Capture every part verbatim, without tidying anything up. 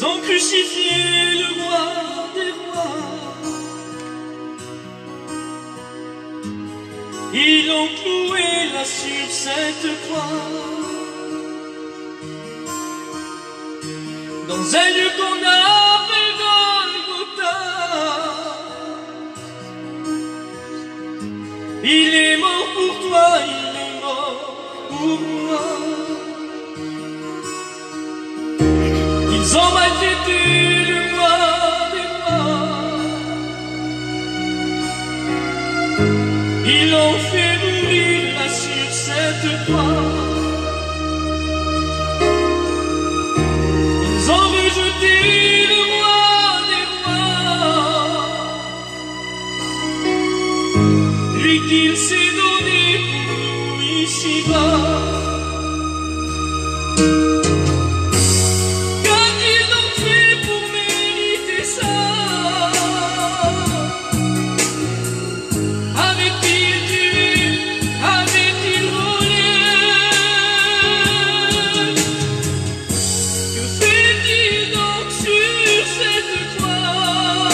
ont crucifié le roi des rois. Ils l'ont cloué là sur cette croix, dans un lieu qu'on appelle Golgotha. Il est mort pour toi, il est mort pour moi. Ils ont maltraité le roi des rois. Ils l'ont fait mourir là sur cette croix. Ils ont rejeté le roi des rois, lui qu'il s'est donné pour nous ici-bas. Qu'a-t-il donc fait pour mériter ça? Avait-il tué? Avait-il volé? Que fait-il donc sur cette croix?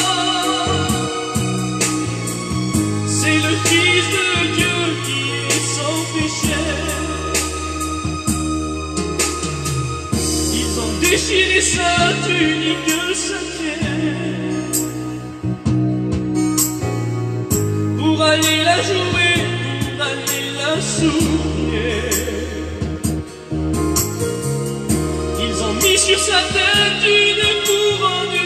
C'est le Fils de Dieu qui est sans péché. Ils ont déchiré sa tunique sacrée pour aller la jouer, pour aller la souiller. Ils ont mis sur sa tête une couronne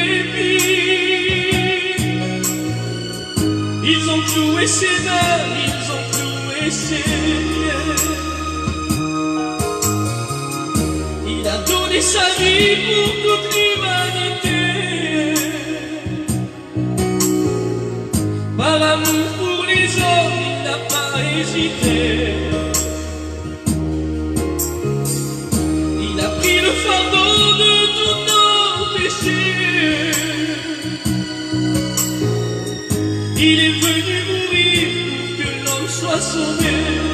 d'épines. Ils ont cloué ses mains, ils ont cloué ses pieds. Il a donné sa vie pour toute l'humanité. Par amour pour les hommes, il n'a pas hésité. Il a pris le fardeau de tous nos péchés. Il est venu mourir pour que l'homme soit sauvé.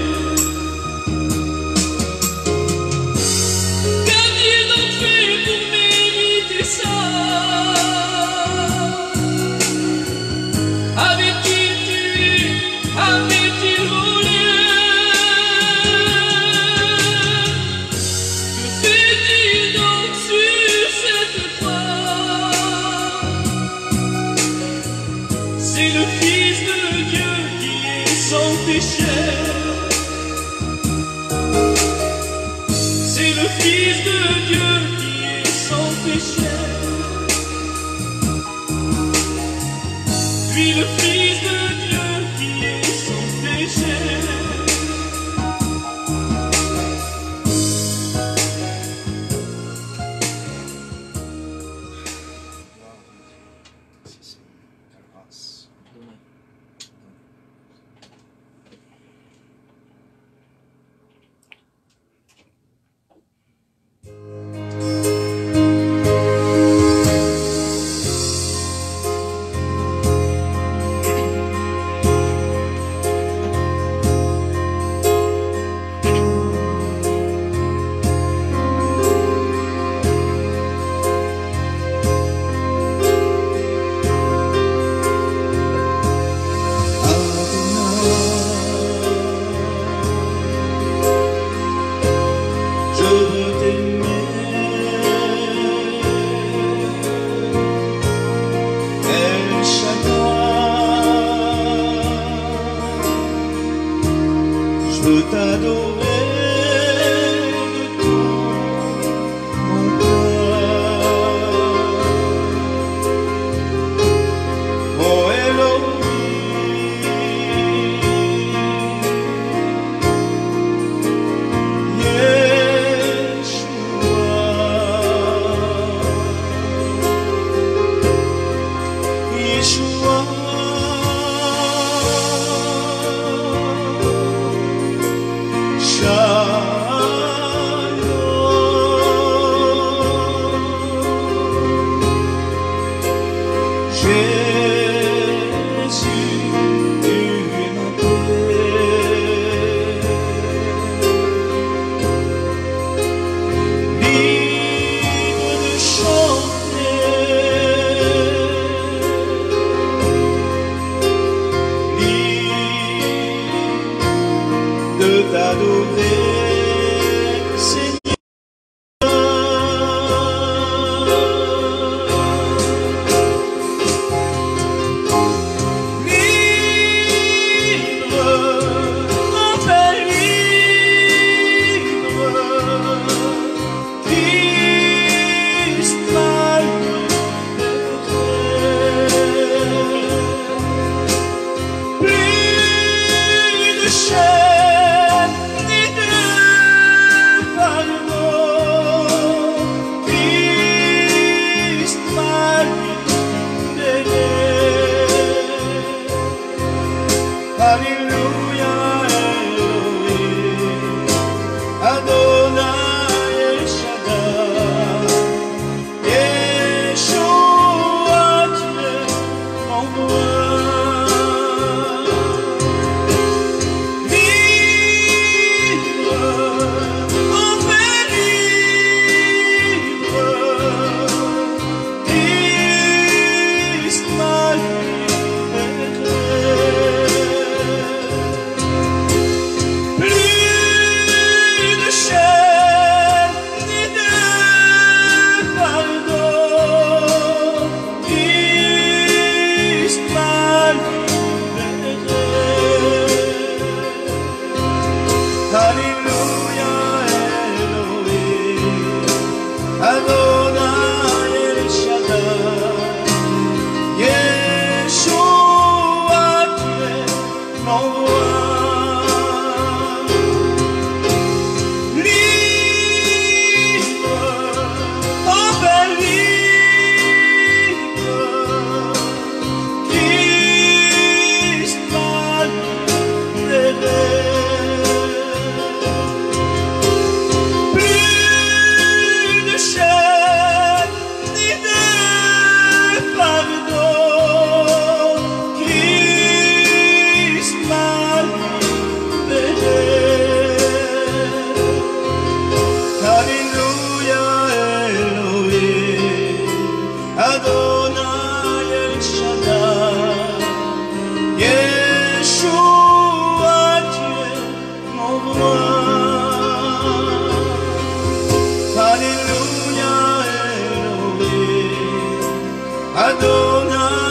Qu'a-t-il donc fait pour mériter ça? Avait-il tué? Avait-il volé? Que fait-il donc sur cette croix? C'est le Fils de Dieu qui est sans péché. C'est le Fils de Dieu qui est sans péché. Lui le Fils de Dieu qui est sans péché. Je veux t'adorer de tout mon cœur. Oh Elohim, Yeshua, Yeshua. Shah de t'adorer, Seigneur. Alléluia, Elohim, Adonai El Shaddai, Yeshua, tu es mon roi. Libre, enfin libre, Christ m'a libéré. Alléluia, Elohim, Adonai El Shaddai, Yeshua, tu es mon roi. Libre, enfin libre, Christ m'a libéré. Adonai El Shaddai, Yeshua, tu es mon roi. Alléluia, Elohim, Adonai